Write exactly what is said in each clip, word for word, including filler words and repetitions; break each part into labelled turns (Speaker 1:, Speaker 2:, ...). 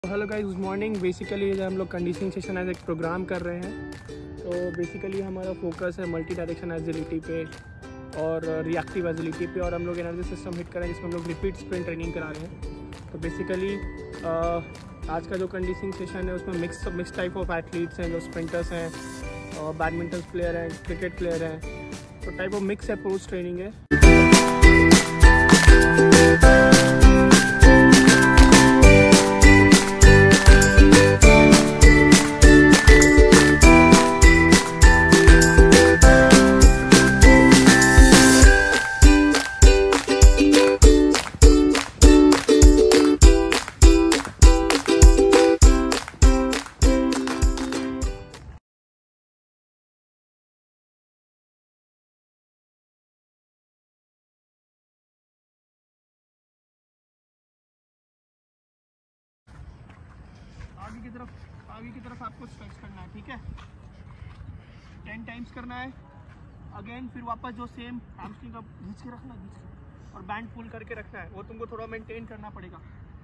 Speaker 1: Hello guys, good morning. Basically हम लोग conditioning session as एक प्रोग्राम कर रहे हैं। तो बेसिकली हमारा फोकस है मल्टी डायरेक्शन एजिलिटी पे और रिएक्टिव एजिलिटी पे, और हम लोग एनर्जी सिस्टम हिट कर रहे हैं जिसमें हम लोग रिपीट स्प्रिंट ट्रेनिंग करा रहे हैं। तो बेसिकली आज का जो कंडीशनिंग सेशन है उसमें mix mix type of athletes हैं, जो स्प्रिंटर्स हैं और बैडमिंटन प्लेयर हैं, क्रिकेट प्लेयर हैं। तो type of mix approach training है। आगे की तरफ आगे की तरफ आपको स्ट्रेच करना है, ठीक है। टेन टाइम्स करना है। अगेन फिर वापस जो सेम हैमस्ट्रिंग का खींच के रखना खींच के और बैंड पुल करके रखना है। वो तुमको थोड़ा मेंटेन करना पड़ेगा,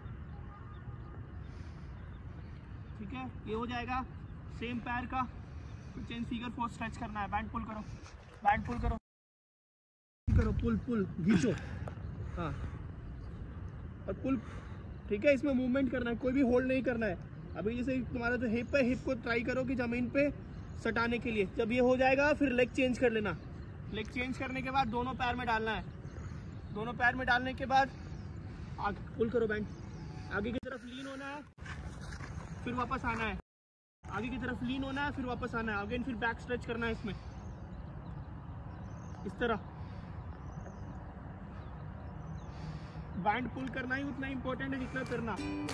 Speaker 1: ठीक है। ये हो जाएगा सेम पैर का। फिर चेन फिगर फोर स्ट्रेच करना है। बैंड पुल करो, बैंड पुल करो करो पुल पुल खींचो, हाँ, और पुल, ठीक है। इसमें मूवमेंट करना है, कोई भी होल्ड नहीं करना है। अभी जैसे तुम्हारा जो हिप है, हिप को ट्राई करो कि ज़मीन पे सटाने के लिए। जब ये हो जाएगा फिर लेग चेंज कर लेना। लेग चेंज करने के बाद दोनों पैर में डालना है। दोनों पैर में डालने के बाद आगे पुल करो बैंड। आगे की तरफ लीन होना है, फिर वापस आना है। आगे की तरफ लीन होना है, फिर वापस आना है। अगेन फिर बैक स्ट्रेच करना है इसमें, इस तरह। बैंड पुल करना ही उतना इम्पोर्टेंट है जितना करना।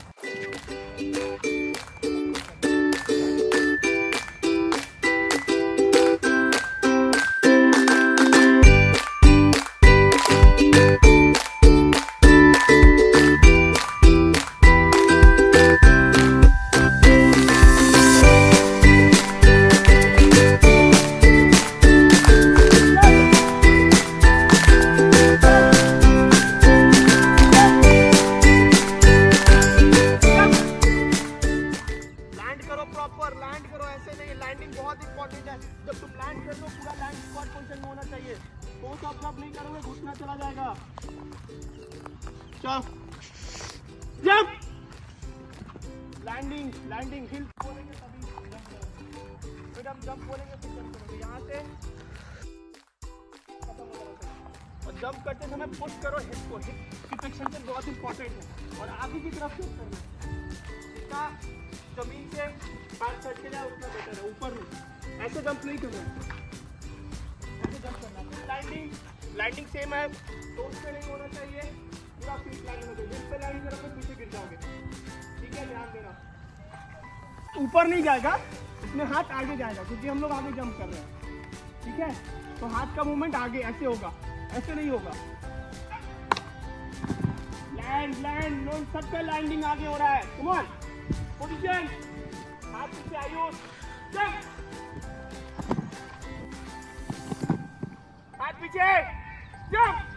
Speaker 1: प्रॉपर लैंड करो, ऐसे नहीं। लैंडिंग बहुत इंपॉर्टेंट है। जब तुम लैंड कर दो पूरा लैंड स्क्वाट पोजीशन में होना चाहिए। फोर्स ऑब्जर्व नहीं करोगे, घुसना चला जाएगा। चलो जंप, लैंडिंग लैंडिंग हिल बोलेंगे तभी जंप करोगे। फिर हम जंप बोलेंगे फिर जंप करोगे। यहाँ से खत्म हो जाएगा। और जंप करते समय पुश करो हिप को। हिप हिप एक्सटेंशन बहुत इंपॉर्टेंट है। और आगे की तरफ जंप करना है। जितना जमीन से पैर सट के जाए उतना बेटर है। ऊपर नहीं, ऐसे जंप नहीं करना है, ऐसे जंप करना है। लैंडिंग लैंडिंग सेम है, तो उसमें नहीं होना चाहिए। पूरा फीट लैंडिंग होना चाहिए। जिस पे लैंडिंग करोगे पीछे गिर जाओगे, ठीक है। ध्यान देना, ऊपर नहीं जाएगा, इसमें हाथ आगे जाएगा क्योंकि हम लोग आगे जंप कर रहे हैं, ठीक है। तो हाथ का मूवमेंट आगे ऐसे होगा, ऐसे नहीं होगा। लैंड लैंड नो, सबका लैंडिंग आगे हो रहा है। कम ऑन, पोजीशन, हाथ पीछे, आयुष जंप, हाथ पीछे जंप।